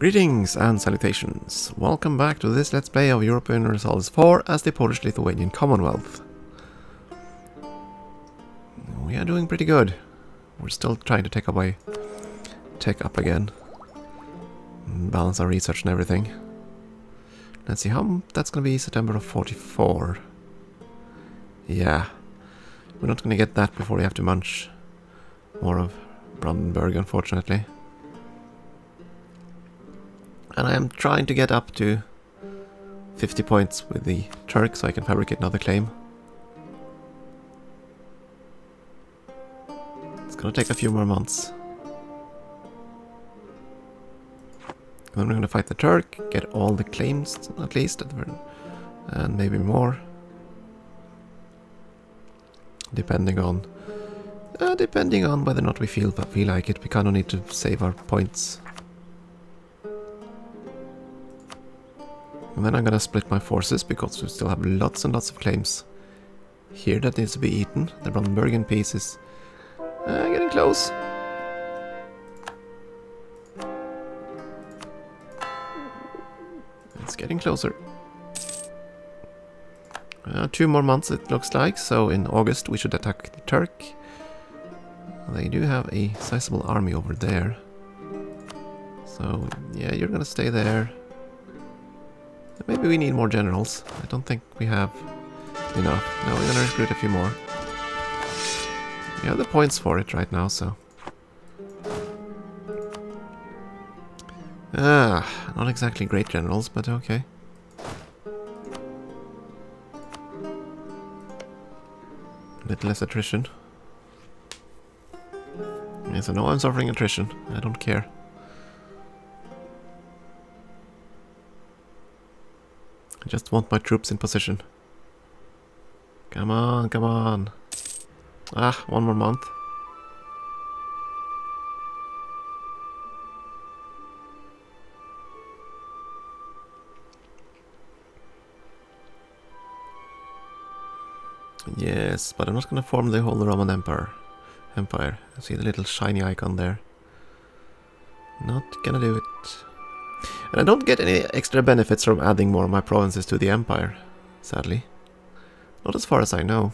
Greetings and salutations. Welcome back to this Let's Play of Europa Universalis 4 as the Polish-Lithuanian Commonwealth. We are doing pretty good. We're still trying to take up again. Balance our research and everything. Let's see how that's going to be September of 44. Yeah. We're not going to get that before we have to munch more of Brandenburg, unfortunately. And I am trying to get up to 50 points with the Turk so I can fabricate another claim. It's gonna take a few more months. Then we're gonna fight the Turk, get all the claims at least, and maybe more. Depending on whether or not we feel like it, we kind of need to save our points. And then I'm gonna split my forces because we still have lots and lots of claims here that needs to be eaten. The Brandenburgian piece is getting close. It's getting closer. 2 more months it looks like, so in August we should attack the Turk. They do have a sizable army over there. So yeah, you're gonna stay there. Maybe we need more generals. I don't think we have enough. No, we're gonna recruit a few more. We have the points for it right now, so... not exactly great generals, but okay. A bit less attrition. Yes, I know I'm suffering attrition. I don't care. I just want my troops in position. Come on, come on. 1 more month. Yes, but I'm not gonna form the whole Roman Empire. See the little shiny icon there. Not gonna do it. And I don't get any extra benefits from adding more of my provinces to the empire, sadly. Not as far as I know.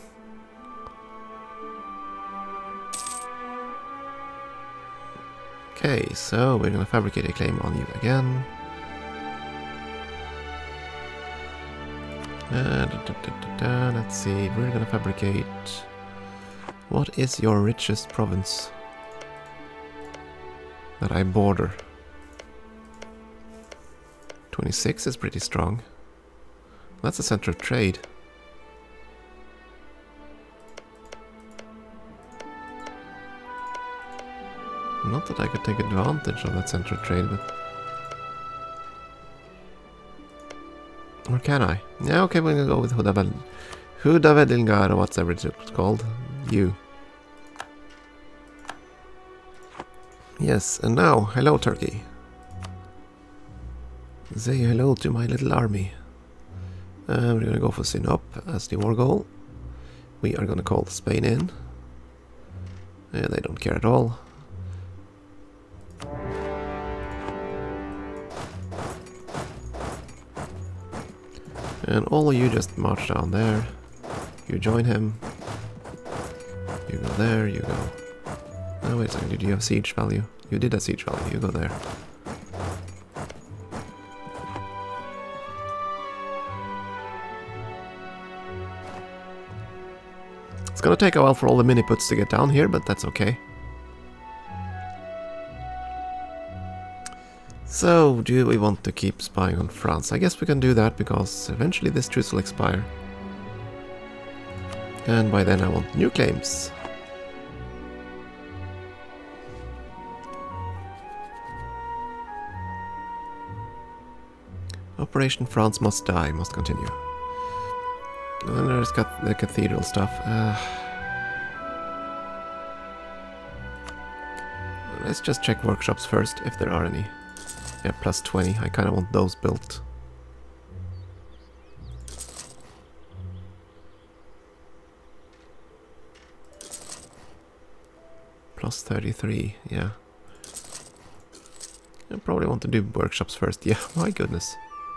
Okay, so we're gonna fabricate a claim on you again. Let's see, we're gonna fabricate... What is your richest province that I border? 26 is pretty strong. That's a center of trade. Not that I could take advantage of that center of trade, but... Or can I? Yeah, okay, we're gonna go with Hudavedilgar, or whatever it's called. You. Yes, and now, hello Turkey. Say hello to my little army. We're gonna go for Sinop as the war goal. We are gonna call Spain in. They don't care at all. And all of you just march down there. You join him. You go there, you go... Oh, wait a second, did you have siege value? You did have siege value, you go there. It's gonna take a while for all the mini-puts to get down here, but that's okay. So, do we want to keep spying on France? I guess we can do that, because eventually this truce will expire. And by then I want new claims. Operation France must die, must continue. And then there's got the cathedral stuff. Let's just check workshops first, if there are any. Yeah, plus 20. I kind of want those built. Plus 33, yeah. I probably want to do workshops first. Yeah, my goodness.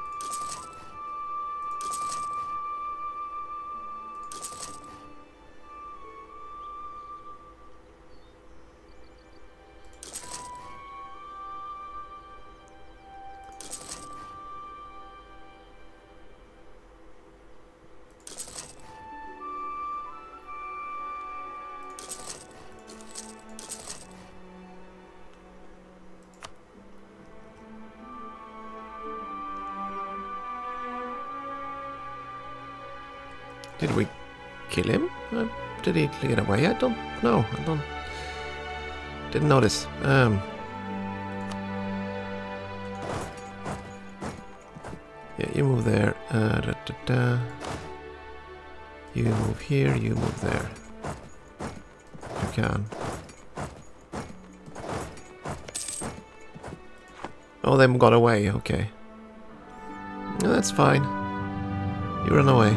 Did we kill him? Did he get away? I don't know. Didn't notice. Yeah, you move there. You move here. You move there. You can. Oh, they got away. Okay. No, that's fine. You run away.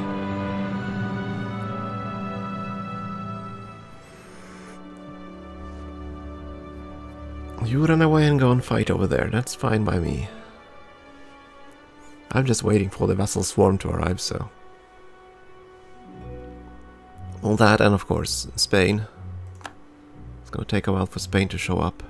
You run away and go and fight over there. That's fine by me. I'm just waiting for the vessel swarm to arrive, so... all that, and of course, Spain. It's gonna take a while for Spain to show up.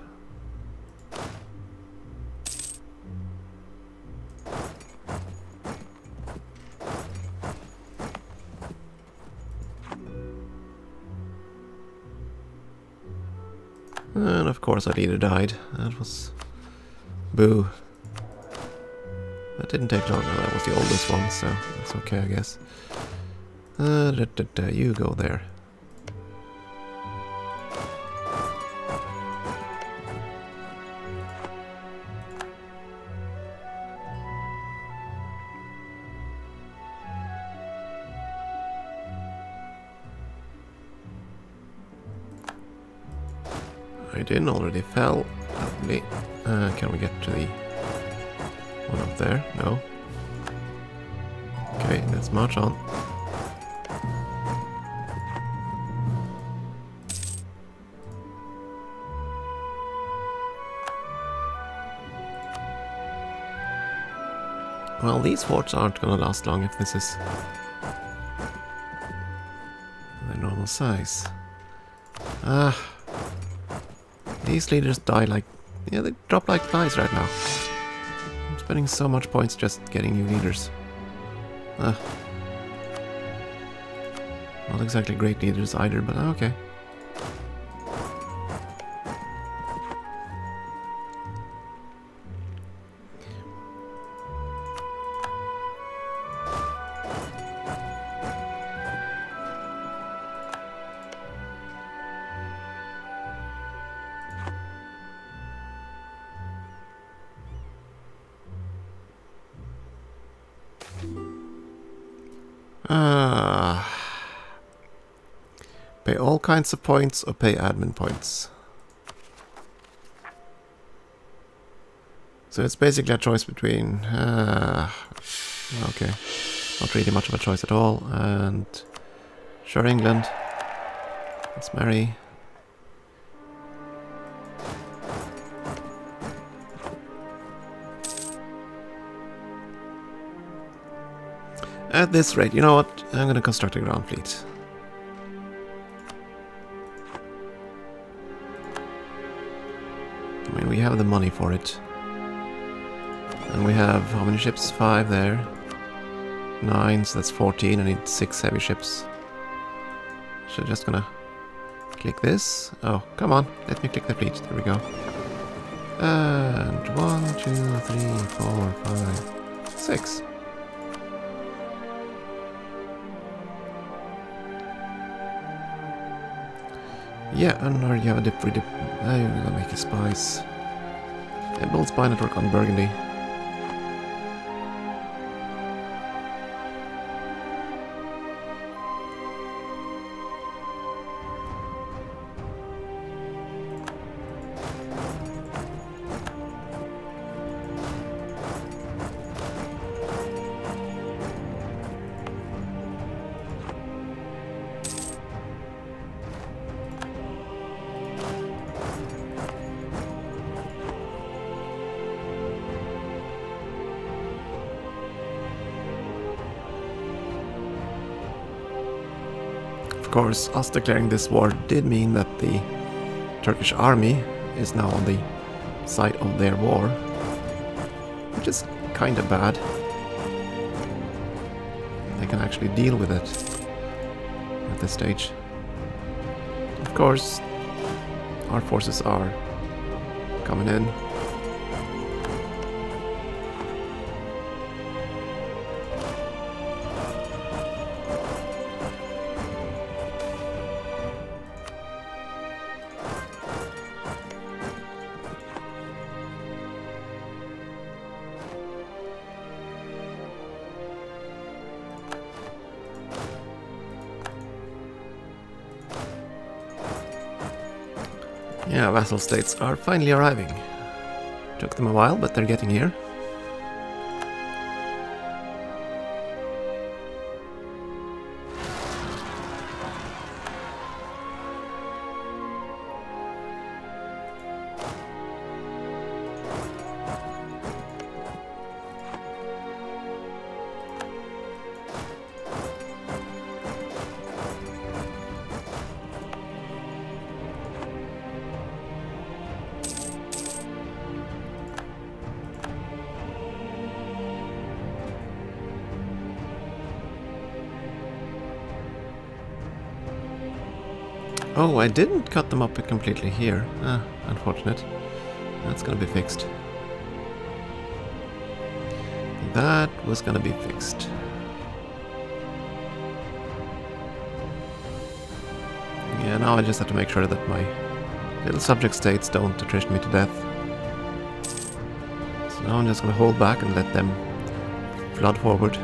And of course our leader died. That was... boo. That didn't take long. No, that was the oldest one, so that's okay, I guess. You go there. Raiden already fell. Lovely. Can we get to the one up there? No. Okay, let's march on. Well, these forts aren't gonna last long if this is their normal size. These leaders die like... yeah, they drop like flies right now. I'm spending so much points just getting new leaders. Not exactly great leaders either, but okay. Pay all kinds of points or pay admin points. So it's basically a choice between... okay, not really much of a choice at all. And sure, England. Let's marry. At this rate, you know what? I'm gonna construct a ground fleet. I mean, we have the money for it. And we have how many ships? 5 there. 9, so that's 14. I need 6 heavy ships. So just gonna click this. Oh, come on. Let me click the fleet. There we go. And 1, 2, 3, 4, 5, 6. Yeah, and now you have a you're gonna make a spice. And build spy network on Burgundy. course, us declaring this war did mean that the Turkish army is now on the side of their war, which is kind of bad. They can actually deal with it at this stage. Of course, our forces are coming in. Yeah, vassal states are finally arriving. Took them a while, but they're getting here. Oh, I didn't cut them up completely here. Unfortunate. That's gonna be fixed. That was gonna be fixed. Yeah, now I just have to make sure that my little subject states don't attrition me to death. So now I'm just gonna hold back and let them flood forward.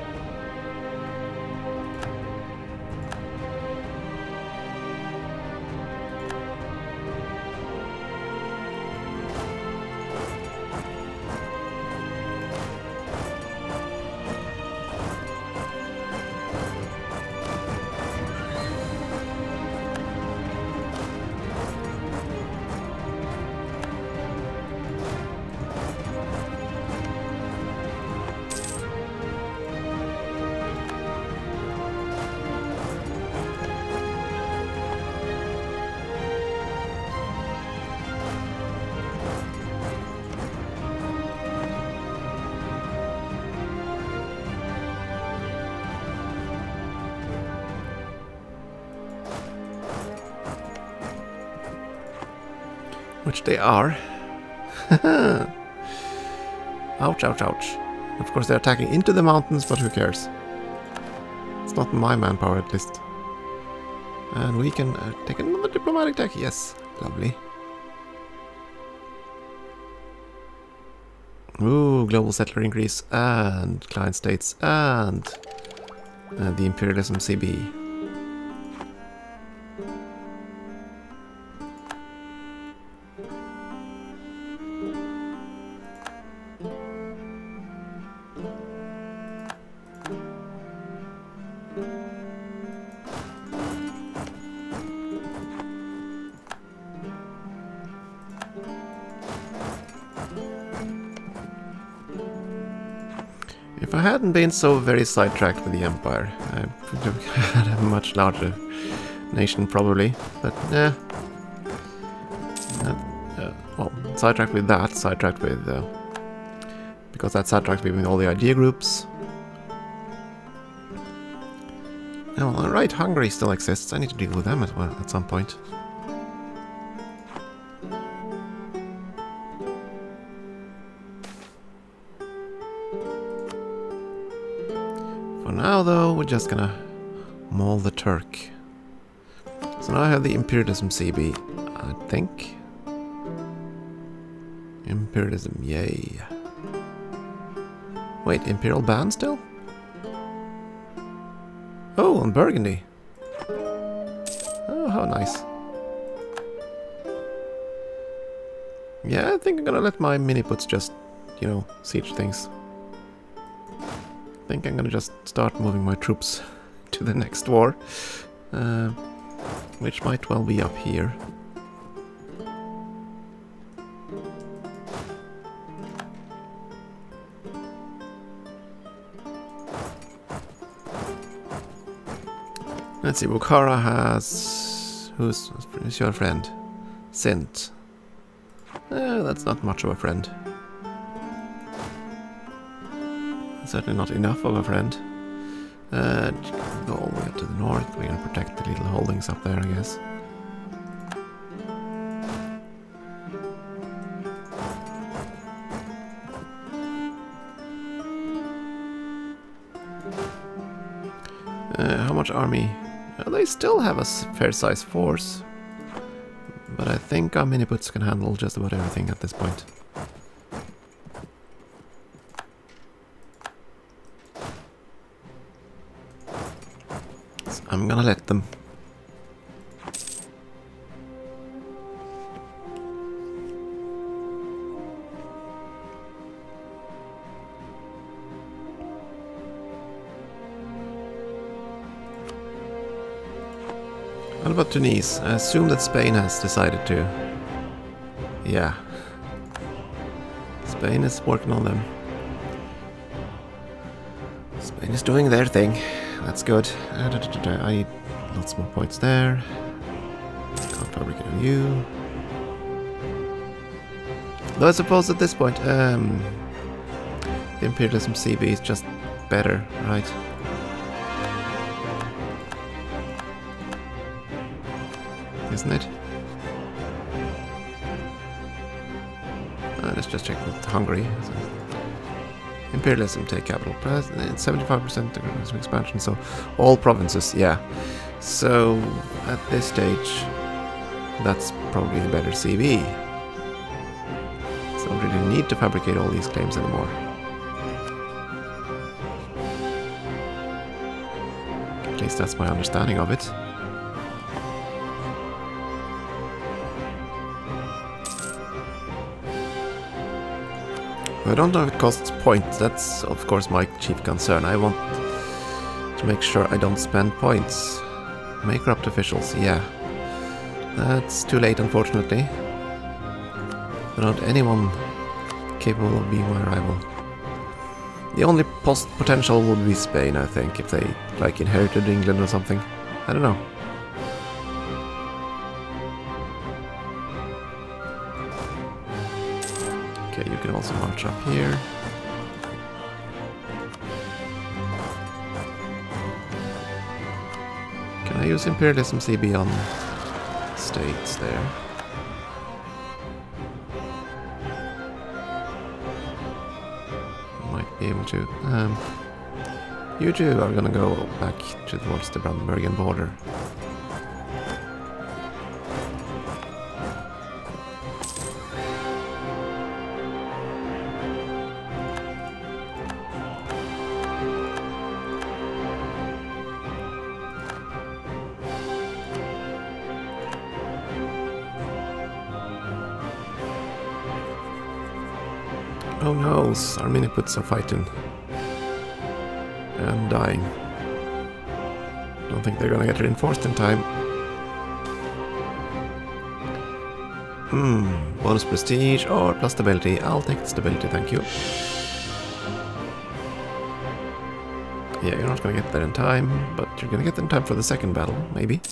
Which they are. Ouch, ouch, ouch. Of course they're attacking into the mountains, but who cares? It's not my manpower at least. And we can take another diplomatic tech. Yes, lovely. Ooh, global settler increase and client states and the imperialism CB. If I hadn't been so very sidetracked with the Empire, I would have had a much larger nation probably, but yeah. Well, sidetracked with that, sidetracked with... because that sidetracked me with all the idea groups. Oh, alright, Hungary still exists, I need to deal with them as well at some point. For now, though, we're just gonna maul the Turk. So now I have the Imperialism CB, I think. Imperialism, yay. Wait, Imperial ban still? Oh, on Burgundy. Oh, how nice. Yeah, I think I'm gonna let my mini-puts just, you know, siege things. I think I'm gonna just start moving my troops to the next war, which might well be up here. Let's see, Bukhara has... Who's your friend? Sint. That's not much of a friend. Certainly not enough of a friend. Go all the way up to the north. We're gonna protect the little holdings up there, I guess. How much army? They still have a fair-sized force. But I think our mini-puts can handle just about everything at this point. So I'm gonna let them. What about Tunis? I assume that Spain has decided to... Yeah. Spain is working on them. Spain is doing their thing. That's good. I need lots more points there. Can't fabricate on you. Though I suppose at this point, the Imperialism CB is just better, right? Isn't it? Let's just check with Hungary. So, Imperialism take capital. It's 75% expansion, so all provinces, yeah. So at this stage, that's probably the better CV. So I don't really need to fabricate all these claims anymore. At least that's my understanding of it. I don't know if it costs points. That's of course my chief concern. I want to make sure I don't spend points. Make corrupt officials, yeah. That's too late, unfortunately. There aren't anyone capable of being my rival. The only potential would be Spain, I think, if they like inherited England or something. I don't know. Okay, you can also march up here. Can I use Imperialism CB on states there? Might be able to. You two are gonna go back towards the Brandenburgian border. Oh no, our mini-puts are fighting. And dying. Don't think they're gonna get reinforced in time. Bonus prestige or plus stability. I'll take the stability, thank you. Yeah, you're not gonna get there in time, but you're gonna get there in time for the second battle, maybe.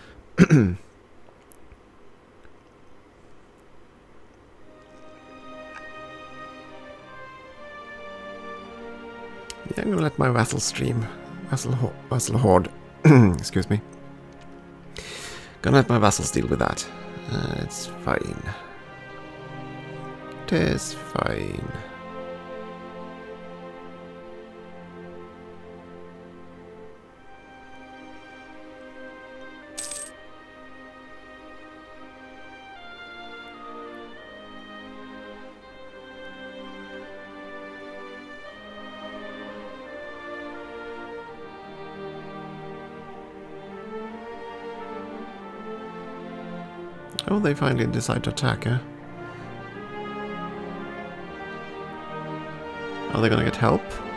Yeah, I'm gonna let my vassal stream. Vassal horde. Excuse me. Gonna let my vassals deal with that. It's fine. It is fine. Oh, they finally decide to attack, eh? Are they gonna get help?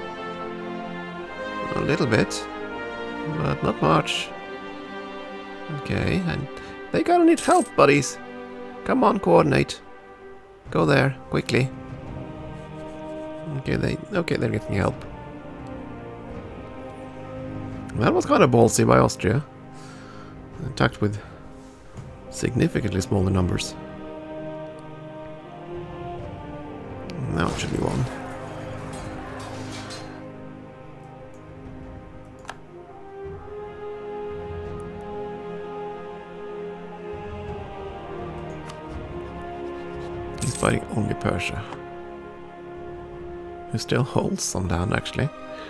A little bit, but not much. Okay, and they gotta need help, buddies. Come on, coordinate. Go there, quickly. Okay, they're getting help. That was kind of ballsy by Austria. Attacked with significantly smaller numbers. Now it should be one. He's fighting only Persia. Who still holds some land, actually.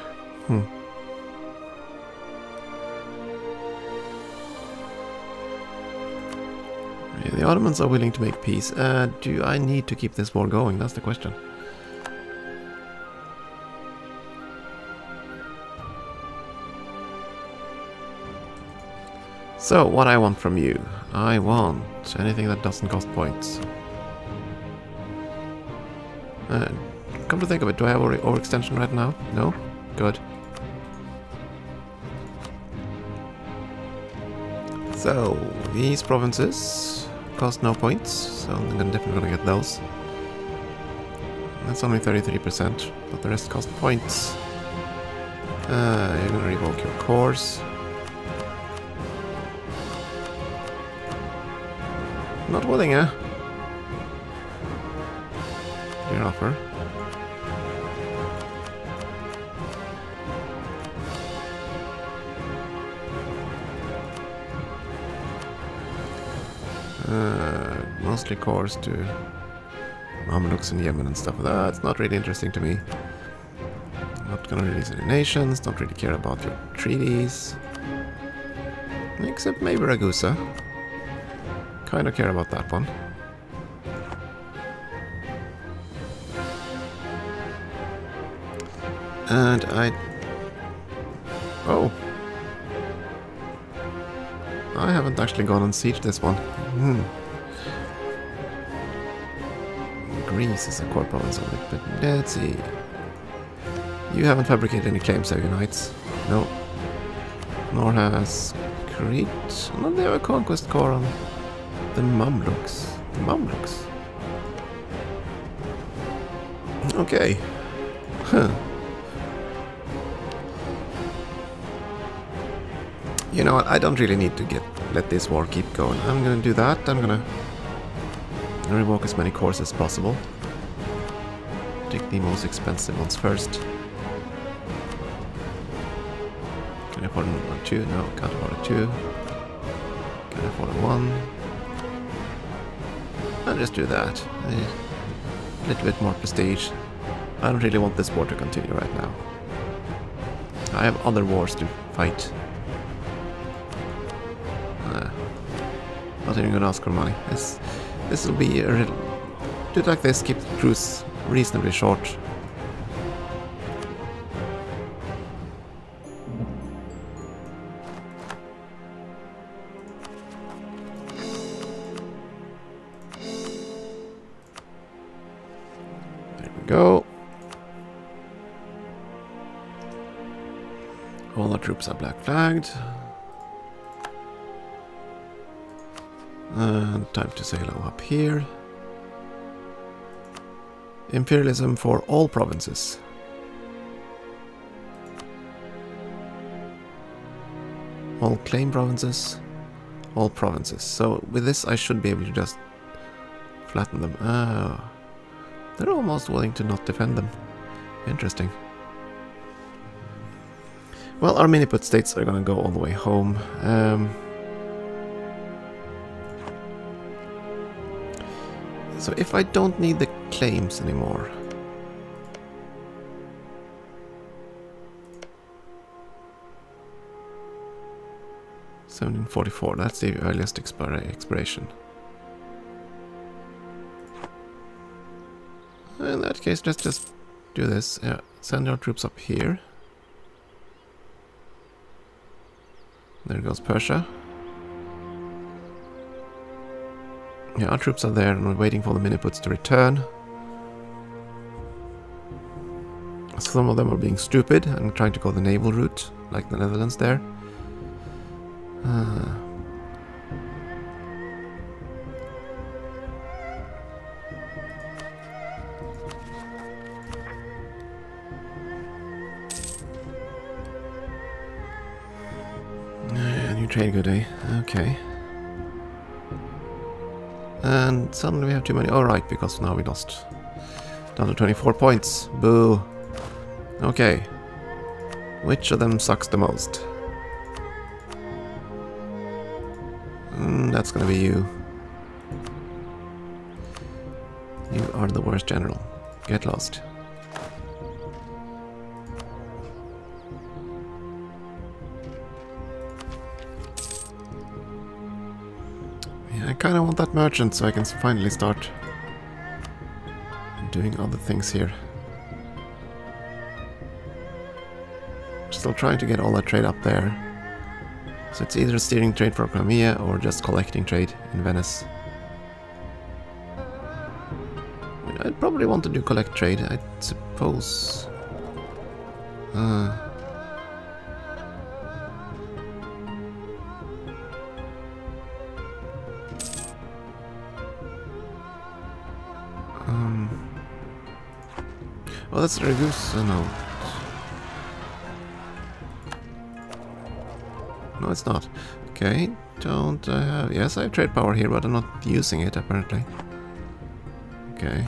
Yeah, the Ottomans are willing to make peace. Do I need to keep this war going? That's the question. So, what I want from you? I want anything that doesn't cost points. Come to think of it, do I have overextension right now? No? Good. So, these provinces cost no points, so I'm definitely gonna get those. That's only 33%, but the rest cost points. You're gonna revoke your cores. Not willing, eh? Dear offer. Mostly cores to Mamluks in Yemen and stuff. That's not really interesting to me. I'm not gonna release any nations, don't really care about your treaties. Except maybe Ragusa. Kinda care about that one. And oh! I haven't actually gone on siege this one. Greece is a core province of it, but let's see. You haven't fabricated any claims, have you, knights? No. Nor has Crete. No, they have a conquest core on the Mamluks. The Mamluks? Okay. Huh. You know what, I don't really need to let this war keep going. I'm gonna do that. I'm gonna revoke as many cores as possible. Take the most expensive ones first. Can I afford a 2? No, can't afford a 2. Can I afford a 1? I'll just do that. A little bit more prestige. I don't really want this war to continue right now. I have other wars to fight. Not even gonna ask for money. This will be a do it like this, keep the cruise reasonably short. There we go. All our troops are black flagged. And time to sail up here. Imperialism for all provinces. All claim provinces. All provinces. So with this I should be able to just flatten them. Ah, they're almost willing to not defend them. Interesting. Well, our mini-put states are gonna go all the way home. So if I don't need the claims anymore... $1744, that's the earliest expiration. In that case, let's just do this. Yeah, send our troops up here. There goes Persia. Yeah, our troops are there and we're waiting for the mini-puts to return. Some of them are being stupid and trying to go the naval route, like the Netherlands there. You trade good, eh? Okay. And suddenly we have too many. Oh, right, because now we lost. Down to 24 points. Boo. Okay. Which of them sucks the most? That's gonna be you. You are the worst general. Get lost. Yeah, I kinda want that merchant so I can finally start doing other things here. Still trying to get all that trade up there. So it's either steering trade for Crimea or just collecting trade in Venice. I mean, I'd probably want to do collect trade, I suppose. Oh, that's Ragusa, no. No, it's not. Okay, don't I have... Yes, I have trade power here, but I'm not using it, apparently. Okay.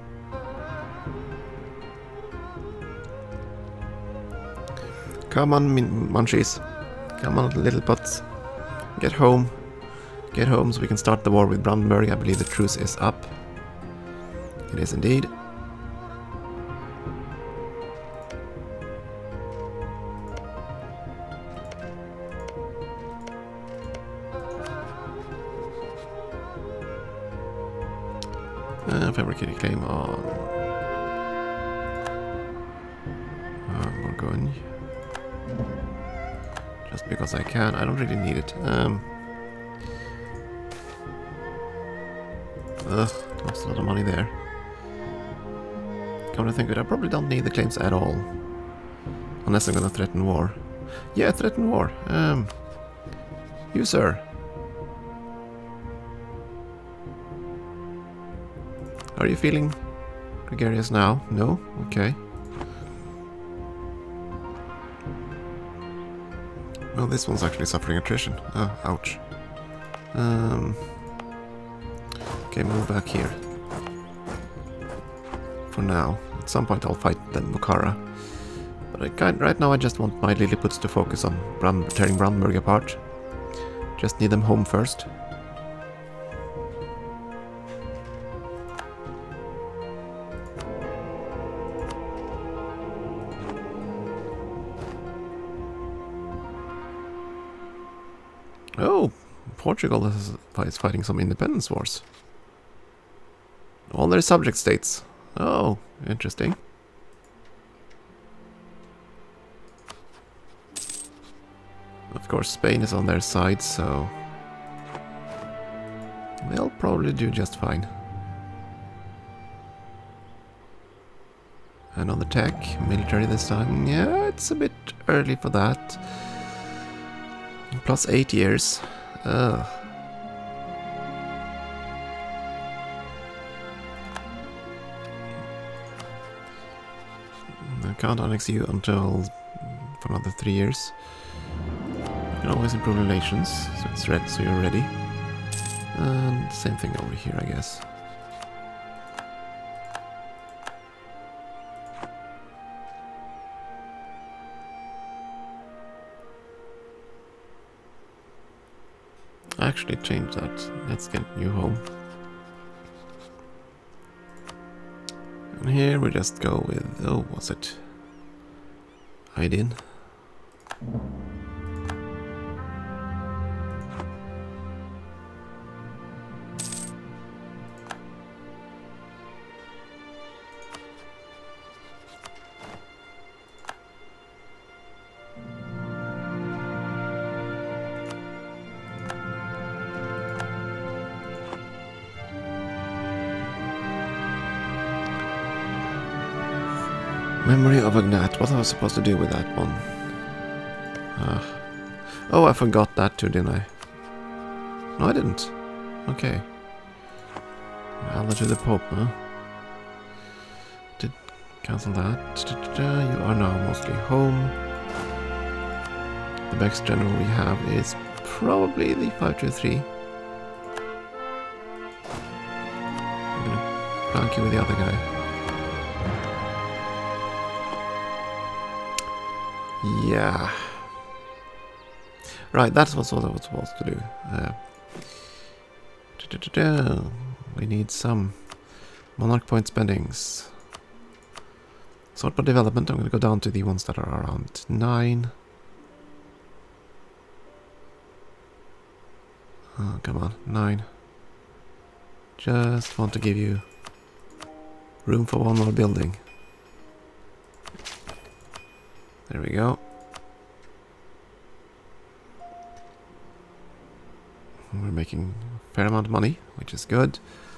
Come on, munchies. Come on, little butts. Get home. Get home so we can start the war with Brandenburg. I believe the truce is up. It is indeed. Fabricated claim on Bourgogne. Just because I can. I don't really need it. Lost a lot of money there. Come to think of it, I probably don't need the claims at all. Unless I'm gonna threaten war. Yeah, threaten war. You, sir. Are you feeling gregarious now? No? Okay. Oh, this one's actually suffering attrition. Oh, ouch. Okay, move back here. For now. At some point I'll fight the Bukhara. But right now I just want my Lilliputs to focus on tearing Brandenburg apart. Just need them home first. Oh, Portugal is fighting some independence wars. All their subject states. Oh, interesting. Of course, Spain is on their side, so they'll probably do just fine. And on the tech, military this time. Yeah, it's a bit early for that. Plus 8 years. I can't annex you until for another 3 years. You can always improve relations, so it's red, so you're ready. And same thing over here, I guess. Actually change that. Let's get you home. And here we just go with, oh, what's it? Hide-in. Memory of Agnat. What was I supposed to do with that one? Oh, I forgot that too, didn't I? No, I didn't. Okay. Ally to the Pope, huh? Did cancel that. You are now mostly home. The best general we have is probably the 523. I'm gonna flank you with the other guy. Yeah. Right, that's what I was supposed to do. We need some monarch point spendings. Sort by development, I'm going to go down to the ones that are around 9. Oh, come on, 9. Just want to give you room for one more building. There we go. We're making a fair amount of money, which is good.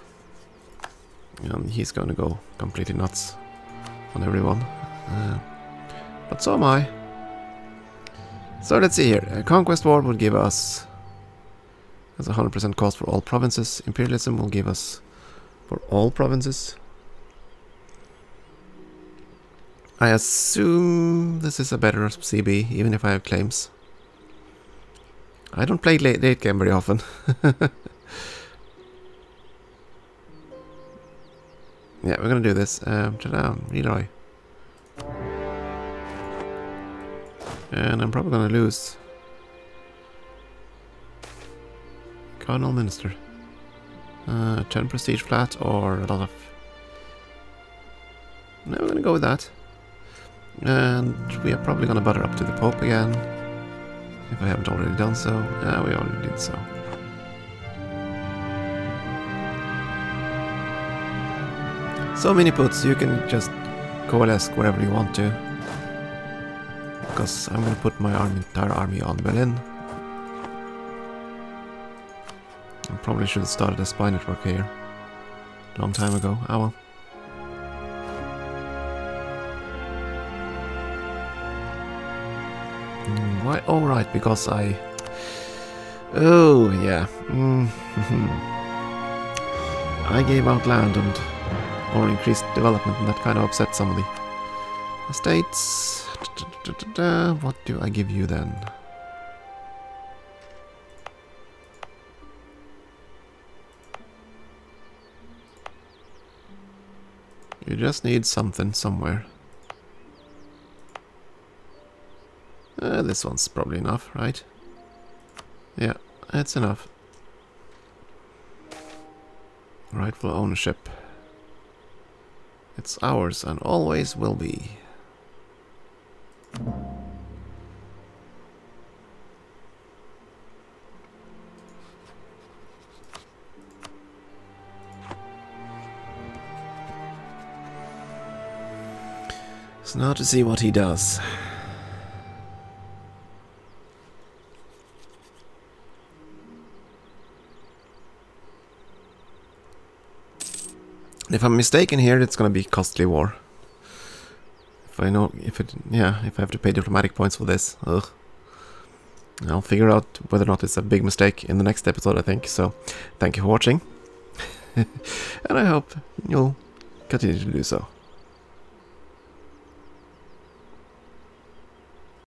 And he's going to go completely nuts on everyone. But so am I. So let's see here. A conquest war would give us as 100% cost for all provinces. Imperialism will give us for all provinces. I assume this is a better CB, even if I have claims. I don't play late game very often. Yeah, we're gonna do this. Ta-da, Leroy. And I'm probably gonna lose. Cardinal Minister. 10 prestige flat or a lot of... No, we're gonna go with that. And we are probably gonna butter up to the Pope again. If I haven't already done so. Yeah, we already did so. So many puts, you can just coalesce wherever you want to. Because I'm gonna put my entire army on Berlin. I probably should have started a spy network here. A long time ago. Ah well. Why? Oh right, because I... Oh yeah. I gave out land and or increased development, and that kind of upset some of the estates. What do I give you then? You just need something somewhere. This one's probably enough, right? Yeah, it's enough. Rightful ownership. It's ours and always will be. So now to see what he does. If I'm mistaken here, it's gonna be costly war. If I know, if I have to pay diplomatic points for this, ugh. I'll figure out whether or not it's a big mistake in the next episode, I think. So, thank you for watching. And I hope you'll continue to do so.